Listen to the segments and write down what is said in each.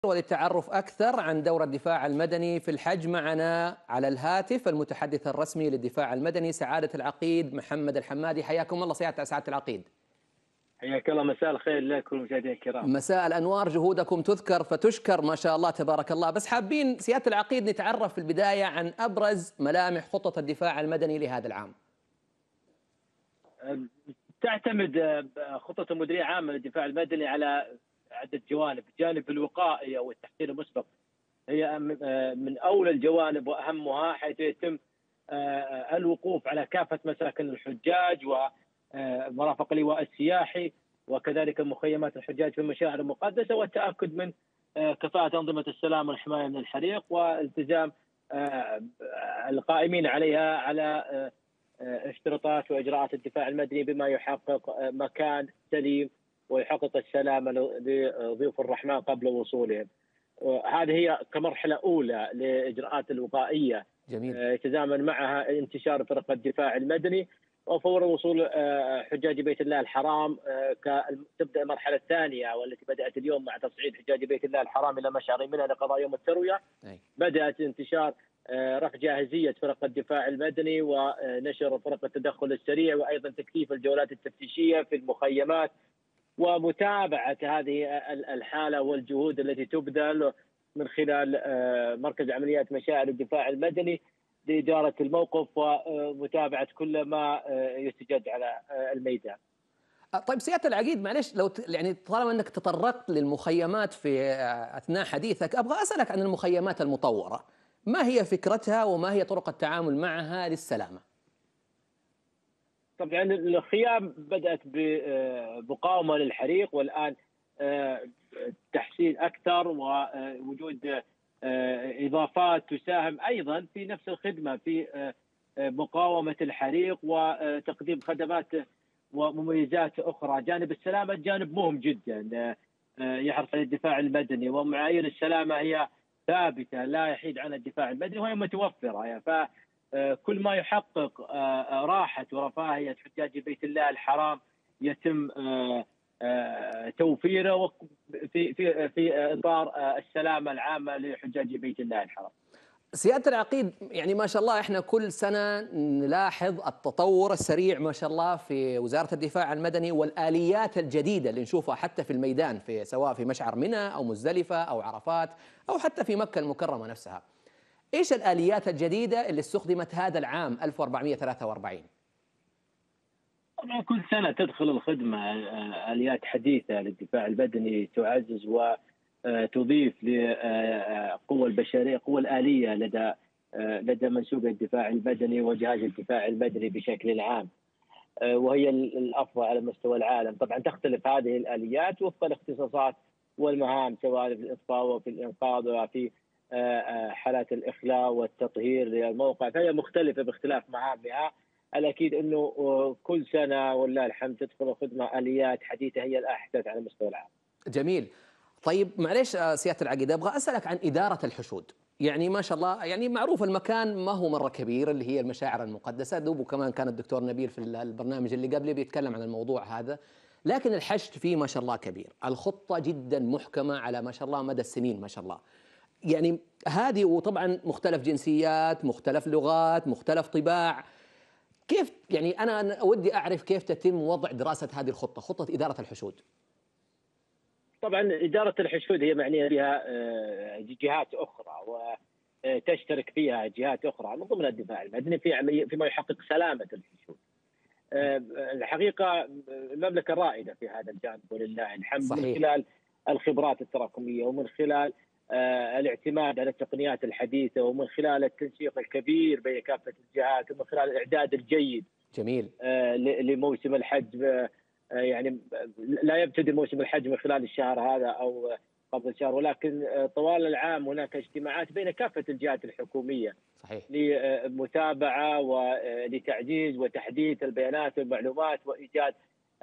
وللتعرف أكثر عن دور الدفاع المدني في الحج معنا على الهاتف المتحدث الرسمي للدفاع المدني سعادة العقيد محمد الحمادي. حياكم الله سعادة العقيد. حياك الله، مساء الخير لكم المشاهدين الكرام. مساء الأنوار، جهودكم تذكر فتشكر ما شاء الله تبارك الله. بس حابين سيادة العقيد نتعرف في البداية عن أبرز ملامح خطة الدفاع المدني لهذا العام. تعتمد خطة المديرية العامة للدفاع المدني على عدة جوانب. جانب الوقائي والتحصيل المسبق هي من أولى الجوانب وأهمها، حيث يتم الوقوف على كافة مساكن الحجاج ومرافق اللواء السياحي وكذلك مخيمات الحجاج في المشاعر المقدسة، والتأكد من كفاءة أنظمة السلام والحماية من الحريق والتزام القائمين عليها على اشتراطات واجراءات الدفاع المدني بما يحقق مكان سليم ويحقق السلامه لضيوف الرحمن قبل وصولهم. هذه هي كمرحله اولى لاجراءات الوقائيه. جميل. يتزامن معها انتشار فرق الدفاع المدني، وفور وصول حجاج بيت الله الحرام تبدا المرحله الثانيه والتي بدات اليوم مع تصعيد حجاج بيت الله الحرام الى مشعر منى لقضاء يوم الترويه. بدات انتشار رفع جاهزيه فرق الدفاع المدني ونشر فرق التدخل السريع، وايضا تكثيف الجولات التفتيشيه في المخيمات ومتابعه هذه الحاله والجهود التي تبذل من خلال مركز عمليات مشاعر الدفاع المدني لإدارة الموقف ومتابعة كل ما يستجد على الميدان. طيب سيادة العقيد، معلش لو يعني طالما أنك تطرقت للمخيمات في أثناء حديثك، أبغى أسألك عن المخيمات المطورة، ما هي فكرتها وما هي طرق التعامل معها للسلامة؟ طبعا الخيام بدأت بمقاومة للحريق، والآن تحسين أكثر ووجود إضافات تساهم أيضا في نفس الخدمة في مقاومة الحريق وتقديم خدمات ومميزات أخرى. جانب السلامة جانب مهم جدا يحرص على الدفاع المدني، ومعايير السلامة هي ثابتة لا يحيد عنها الدفاع المدني وهي متوفرة. فكل ما يحقق راحة ورفاهية حجاج بيت الله الحرام يتم توفيره في اطار السلامه العامه لحجاج بيت الله الحرام. سياده العقيد، يعني ما شاء الله احنا كل سنه نلاحظ التطور السريع ما شاء الله في وزاره الدفاع المدني والاليات الجديده اللي نشوفها حتى في الميدان، في سواء في مشعر منى او مزدلفه او عرفات او حتى في مكه المكرمه نفسها. ايش الاليات الجديده اللي استخدمت هذا العام 1443؟ كل سنة تدخل الخدمة آليات حديثة للدفاع المدني تعزز وتضيف لقوة البشرية، قوة الآلية لدى منسوب الدفاع المدني وجهاز الدفاع المدني بشكل عام، وهي الأفضل على مستوى العالم. طبعا تختلف هذه الآليات وفق الاختصاصات والمهام، سواء في الإطفاء وفي الإنقاذ وفي حالات الإخلاء والتطهير للموقع، فهي مختلفة باختلاف مهامها. الأكيد أنه كل سنة والله الحمد تدخل الخدمة آليات حديثة هي الأحدث على مستوى العالم. جميل. طيب معليش سيادة العقيد، أبغى أسألك عن إدارة الحشود. يعني ما شاء الله، يعني معروف المكان ما هو مرة كبير اللي هي المشاعر المقدسة، دوب كمان كان الدكتور نبيل في البرنامج اللي قبله بيتكلم عن الموضوع هذا، لكن الحشد فيه ما شاء الله كبير، الخطة جدا محكمة على ما شاء الله مدى السنين ما شاء الله. يعني هذه، وطبعا مختلف جنسيات، مختلف لغات، مختلف طباع. كيف يعني أنا ودي أعرف كيف تتم وضع دراسة هذه الخطة، خطة إدارة الحشود؟ طبعا إدارة الحشود هي معنية بها جهات أخرى وتشترك فيها جهات أخرى من ضمن الدفاع المدني فيما يحقق سلامة الحشود. الحقيقة المملكة رائدة في هذا الجانب ولله الحمد. صحيح. من خلال الخبرات التراكمية ومن خلال الاعتماد على التقنيات الحديثة ومن خلال التنسيق الكبير بين كافة الجهات ومن خلال الإعداد الجيد. جميل. لموسم الحج. يعني لا يبتدي موسم الحج من خلال الشهر هذا أو قبل الشهر، ولكن طوال العام هناك اجتماعات بين كافة الجهات الحكومية. صحيح. لمتابعة ولتعزيز وتحديث البيانات والمعلومات وإيجاد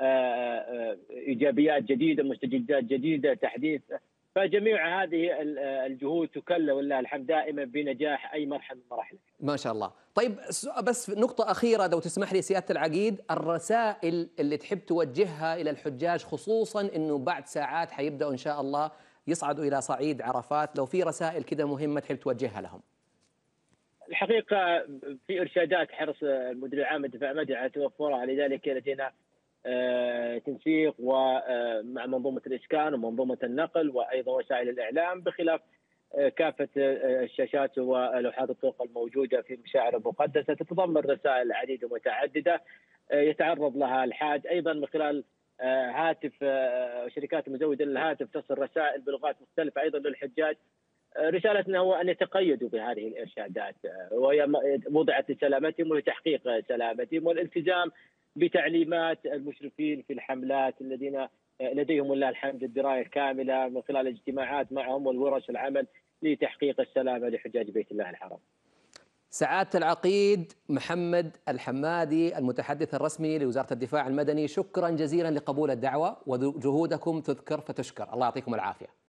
إيجابيات جديدة، مستجدات جديدة، تحديث. فجميع هذه الجهود تكلل والله الحمد دائما بنجاح أي مرحلة من مراحل. ما شاء الله. طيب بس نقطة أخيرة لو تسمح لي سيادة العقيد، الرسائل اللي تحب توجهها إلى الحجاج، خصوصا أنه بعد ساعات حيبدأوا إن شاء الله يصعدوا إلى صعيد عرفات، لو في رسائل كذا مهمة تحب توجهها لهم. الحقيقة في إرشادات حرص المدير العام للدفاع المدني على توفرها، لذلك لدينا تنسيق ومع منظومة الإسكان ومنظومة النقل وأيضا وسائل الإعلام، بخلاف كافة الشاشات ولوحات الطرق الموجودة في المشاعر المقدسة، تتضمن رسائل عديدة ومتعددة يتعرض لها الحاج. أيضا من خلال هاتف شركات مزودة للهاتف تصل رسائل بلغات مختلفة أيضا للحجاج. رسالتنا هو أن يتقيدوا بهذه الإرشادات، وهي وضعت لسلامتهم ولتحقيق سلامتهم والالتزام بتعليمات المشرفين في الحملات الذين لديهم ولله الحمد الدراية الكاملة من خلال الاجتماعات معهم والورش العمل لتحقيق السلامة لحجاج بيت الله الحرام. سعادة العقيد محمد الحمادي المتحدث الرسمي لوزارة الدفاع المدني، شكرا جزيلا لقبول الدعوة، وجهودكم تذكر فتشكر، الله يعطيكم العافية.